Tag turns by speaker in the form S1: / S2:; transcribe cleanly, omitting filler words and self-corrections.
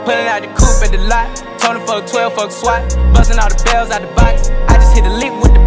S1: Pulling out the coupe at the lot. Told him fuck 12, fuck SWAT. Busting all the bells out the box. I just hit a lick with the